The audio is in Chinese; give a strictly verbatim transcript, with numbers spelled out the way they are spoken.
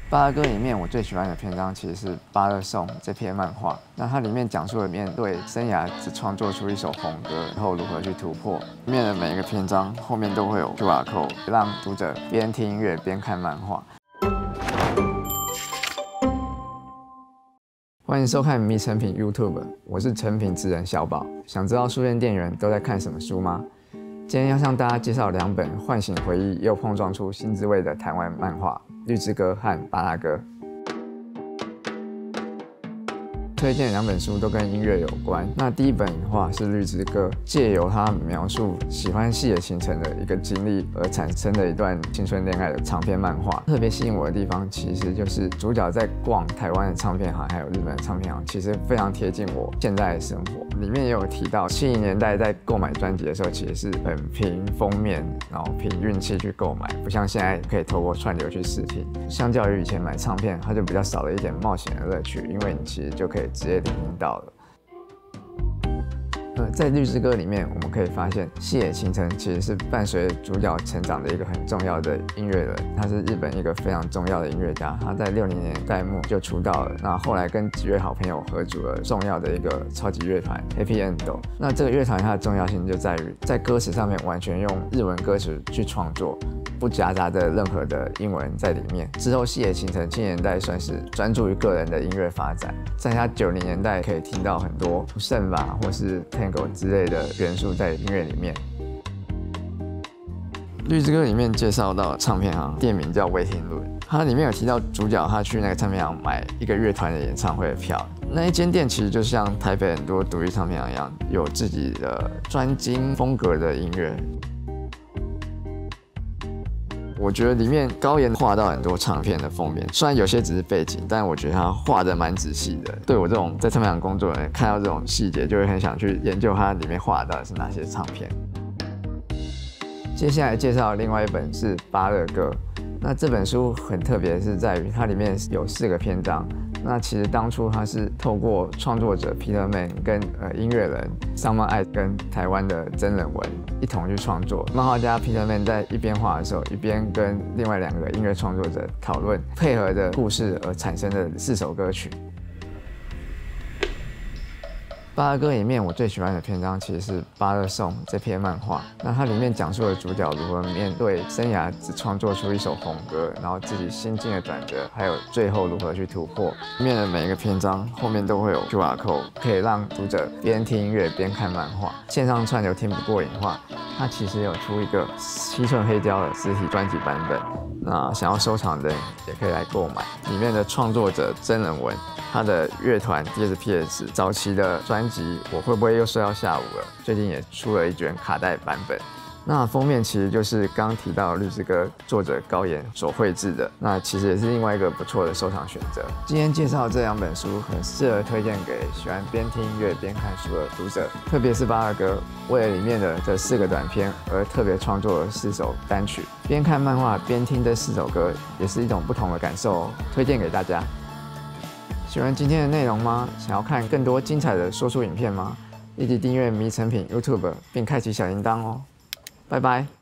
巴拉歌里面我最喜欢的篇章其实是《巴勒颂》这篇漫画。那它里面讲述了面对生涯只创作出一首红歌后如何去突破。里面的每一个篇章后面都会有 Q R code， 让读者边听音乐边看漫画。欢迎收看迷成品 YouTube， 我是成品职人小宝。想知道书店店员都在看什么书吗？今天要向大家介绍两本唤醒回忆又碰撞出新滋味的台湾漫画《绿之歌》和《巴拉歌》。推荐两本书都跟音乐有关。那第一本的话是《绿之歌》，借由它描述喜欢细野晴臣的一个经历而产生的一段青春恋爱的长篇漫画。特别吸引我的地方，其实就是主角在逛台湾的唱片行，还有日本的唱片行，其实非常贴近我现在的生活。里面也有提到，七零年代在购买专辑的时候，其实是很凭封面，然后凭运气去购买，不像现在可以透过串流去试听。相较于以前买唱片，它就比较少了一点冒险的乐趣，因为你其实就可以直接聆听到了。呃，在《绿之歌》里面，我们可以发现细野晴臣其实是伴随主角成长的一个很重要的音乐人。他是日本一个非常重要的音乐家，他在六零年代末就出道了。那后来跟几位好朋友合组了重要的一个超级乐团 Happy End。那这个乐团它的重要性就在于在歌词上面完全用日文歌词去创作，不夹杂着任何的英文在里面。之后细野晴臣七零年代算是专注于个人的音乐发展，在他九零年代可以听到很多圣吧或是 Tango 之类的元素在音乐里面。《绿之歌》里面介绍到唱片行，店名叫 Waiting Room， 它里面有提到主角他去那个唱片行买一个乐团的演唱会的票。那一间店其实就像台北很多独立唱片行一样，有自己的专精风格的音乐。我觉得里面高妍画到很多唱片的封面，虽然有些只是背景，但我觉得他画得蛮仔细的。对我这种在唱片行工作的人，看到这种细节就会很想去研究它里面画到底是哪些唱片。接下来介绍另外一本是《巴勒歌》，那这本书很特别，是在于它里面有四个篇章。那其实当初它是透过创作者 Peter Man 跟呃音乐人 Summer I 跟台湾的真人文一同去创作。漫画家 Peter Man 在一边画的时候，一边跟另外两个音乐创作者讨论配合的故事而产生的四首歌曲。巴拉歌里面我最喜欢的篇章其实是《巴勒颂》这篇漫画。那它里面讲述了主角如何面对生涯只创作出一首红歌，然后自己心境的转折，还有最后如何去突破。里面的每一个篇章后面都会有 Q R code， 可以让读者边听音乐边看漫画。线上串流听不过瘾的话，它其实有出一个七寸黑胶的实体专辑版本。那想要收藏的人也可以来购买。里面的创作者真人文，他的乐团 D S P S 早期的专辑我会不会又睡到下午了？最近也出了一卷卡带版本。那封面其实就是刚提到的《绿之歌》作者高妍所绘制的，那其实也是另外一个不错的收藏选择。今天介绍这两本书，很适合推荐给喜欢边听音乐边看书的读者，特别是巴拉歌，为了里面的这四个短片而特别创作了四首单曲，边看漫画边听这四首歌，也是一种不同的感受哦，推荐给大家。喜欢今天的内容吗？想要看更多精彩的说书影片吗？立即订阅迷成品 YouTube 并开启小铃铛哦。拜拜。